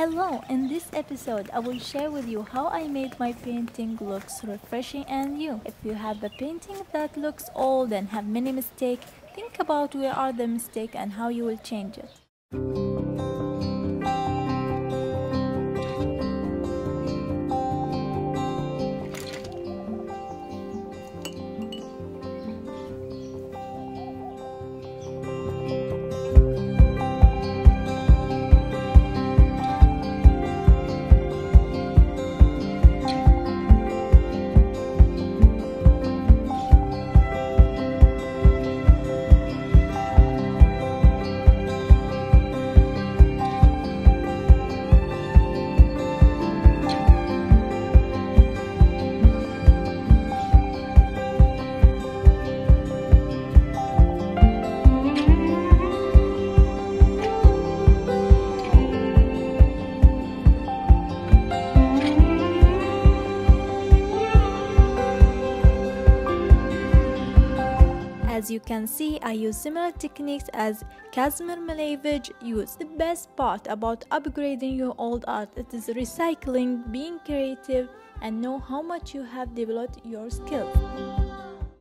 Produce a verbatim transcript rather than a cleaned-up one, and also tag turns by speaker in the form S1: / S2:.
S1: Hello, in this episode I will share with you how I made my painting looks refreshing and new. If you have a painting that looks old and have many mistakes, think about where are the mistakes and how you will change it. As you can see, I use similar techniques as Kazimir Malevich used. The best part about upgrading your old art it is recycling, being creative, and know how much you have developed your skills.